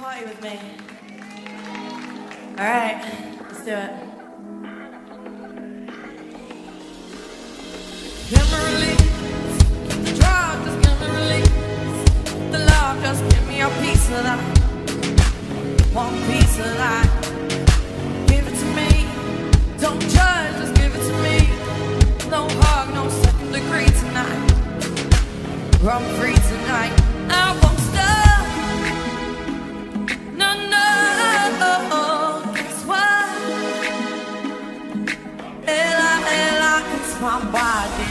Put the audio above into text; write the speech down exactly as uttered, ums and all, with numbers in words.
party with me? Alright, let's do it. Give me release. The drug, just give me release. The love, just give me a piece of that. One piece of that. Give it to me. Don't judge, just give it to me. No hug, no second degree tonight. I'm free tonight. I won't stop. No, no. Guess what? Ella, Ella, it's my body.